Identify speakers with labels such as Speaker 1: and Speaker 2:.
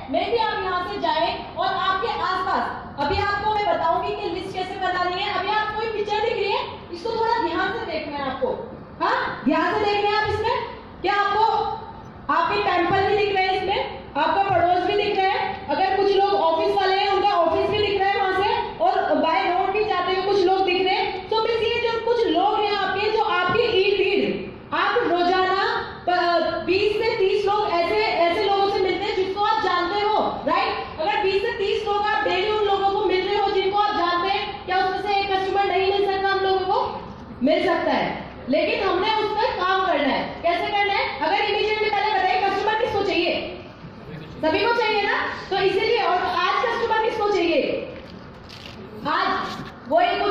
Speaker 1: मे भी आप यहाँ से जाएं और आपके आसपास, अभी आपको मैं बताऊंगी कि लिस्ट कैसे बनानी है। अभी आपको कोई पिक्चर दिख रही है, इसको थोड़ा ध्यान से देखना है आपको। हाँ, ध्यान से देखना है आप। इसमें क्या आपको आपके टेम्पल भी दिख रहे हैं, इसमें आपका पड़ोस भी दिख रहा है। अगर कुछ लोग ऑफिस वाले हैं, उनका ऑफिस भी दिख रहा है वहां से, और बाय रोड भी जाते हुए कुछ लोग दिख रहे हैं। तो मींस ये जो कुछ लोग हैं आपके, जो आपके इर्द गिर्द आप रोजाना 20 से 30 लोग ऐसे लोगों से मिलते हैं जिसको आप जानते हो, राइट। अगर 20 से 30 लोग आप डेली उन लोगों को मिल रहे हो जिनको आप जानते हैं, क्या उसमें से एक कस्टमर नहीं मिल सकता? हम लोगों को मिल सकता है, लेकिन हमने उस पर काम करना है। कैसे करना है? अगर इमीडिएटली पहले बताइए, कस्टमर किसको चाहिए? सभी को चाहिए ना, तो इसीलिए। और आज कस्टमर किसको चाहिए? आज वही